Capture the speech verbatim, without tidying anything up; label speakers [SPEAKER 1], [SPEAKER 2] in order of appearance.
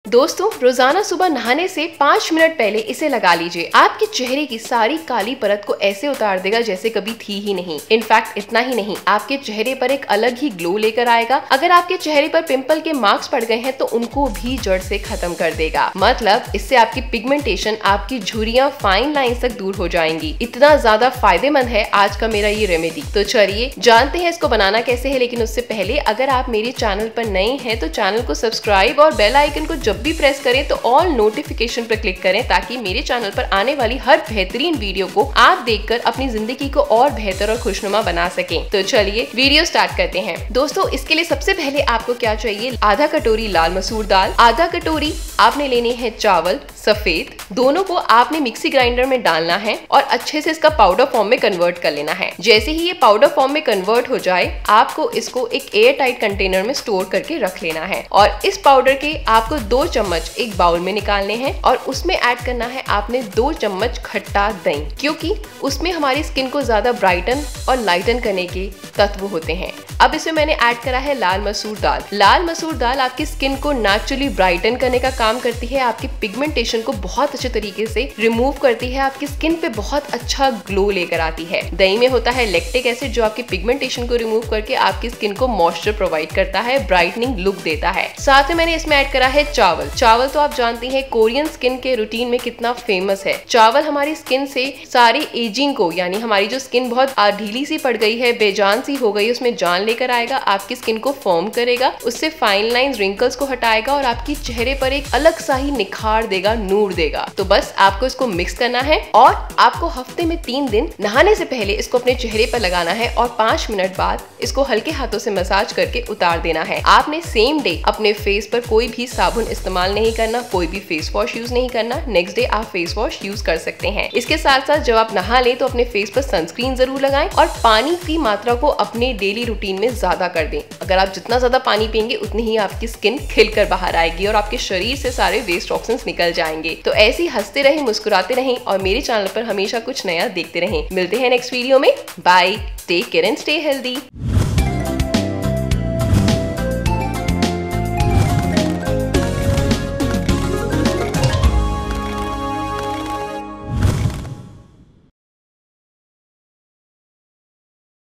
[SPEAKER 1] दोस्तों, रोजाना सुबह नहाने से पाँच मिनट पहले इसे लगा लीजिए। आपके चेहरे की सारी काली परत को ऐसे उतार देगा जैसे कभी थी ही नहीं। इनफैक्ट इतना ही नहीं, आपके चेहरे पर एक अलग ही ग्लो लेकर आएगा। अगर आपके चेहरे पर पिंपल के मार्क्स पड़ गए हैं तो उनको भी जड़ से खत्म कर देगा। मतलब इससे आपकी पिगमेंटेशन, आपकी झुर्रियां, फाइन लाइंस तक दूर हो जाएंगी। इतना ज्यादा फायदेमंद है आज का मेरा ये रेमेडी। तो चलिए जानते हैं इसको बनाना कैसे है। लेकिन उससे पहले अगर आप मेरे चैनल पर नए हैं तो चैनल को सब्सक्राइब और बेल आइकन को जब भी प्रेस करें तो ऑल नोटिफिकेशन पर क्लिक करें, ताकि मेरे चैनल पर आने वाली हर बेहतरीन वीडियो को आप देखकर अपनी जिंदगी को और बेहतर और खुशनुमा बना सकें। तो चलिए वीडियो स्टार्ट करते हैं। दोस्तों, इसके लिए सबसे पहले आपको क्या चाहिए, आधा कटोरी लाल मसूर दाल, आधा कटोरी आपने लेने हैं चावल सफेद। दोनों को आपने मिक्सी ग्राइंडर में डालना है और अच्छे से इसका पाउडर फॉर्म में कन्वर्ट कर लेना है। जैसे ही ये पाउडर फॉर्म में कन्वर्ट हो जाए, आपको इसको एक एयर टाइट कंटेनर में स्टोर करके रख लेना है। और इस पाउडर के आपको दो चम्मच एक बाउल में निकालने हैं और उसमें ऐड करना है आपने दो चम्मच खट्टा दही, क्योंकि उसमें हमारी स्किन को ज्यादा ब्राइटन और लाइटन करने के तत्व होते हैं। अब इसमें मैंने ऐड करा है लाल मसूर दाल। लाल मसूर दाल आपकी स्किन को नेचुरली ब्राइटन करने का काम करती है, आपकी पिगमेंटेशन को बहुत अच्छे तरीके से रिमूव करती है, आपकी स्किन पे बहुत अच्छा ग्लो लेकर आती है। दही में होता है लैक्टिक एसिड, जो आपकी पिगमेंटेशन को रिमूव करके आपकी स्किन को मॉइस्चर प्रोवाइड करता है, ब्राइटनिंग लुक देता है। साथ में मैंने इसमें ऐड करा है चावल। चावल तो आप जानती हैं कोरियन स्किन के रूटीन में कितना फेमस है। चावल हमारी स्किन से सारी एजिंग को, यानी हमारी जो स्किन बहुत ढीली सी पड़ गई है, बेजान सी हो गई, उसमें जान लेकर आएगा, आपकी स्किन को फॉर्म करेगा, उससे फाइन लाइंस, रिंकल्स को हटाएगा और आपकी चेहरे पर एक अलग सा ही निखार देगा, नूर देगा। तो बस आपको इसको मिक्स करना है और आपको हफ्ते में तीन दिन नहाने से पहले इसको अपने चेहरे पर लगाना है और पांच मिनट बाद इसको हल्के हाथों से मसाज करके उतार देना है। आपने सेम डे अपने फेस पर कोई भी साबुन इस्तेमाल नहीं करना, कोई भी फेस वॉश यूज नहीं करना। नेक्स्ट डे आप फेस वॉश यूज कर सकते हैं। इसके साथ साथ जब आप नहा लें तो अपने फेस पर सनस्क्रीन जरूर लगाएं और पानी की मात्रा को अपने डेली रूटीन में ज्यादा कर दें। अगर आप जितना ज्यादा पानी पिएंगे उतनी ही आपकी स्किन खिलकर बाहर आएगी और आपके शरीर से सारे वेस्ट टॉक्सिन्स निकल जाएंगे। तो ऐसे ही हंसते रहें, मुस्कुराते रहें और मेरे चैनल पर हमेशा कुछ नया देखते रहें। मिलते हैं नेक्स्ट वीडियो में। Bye, take care and stay healthy.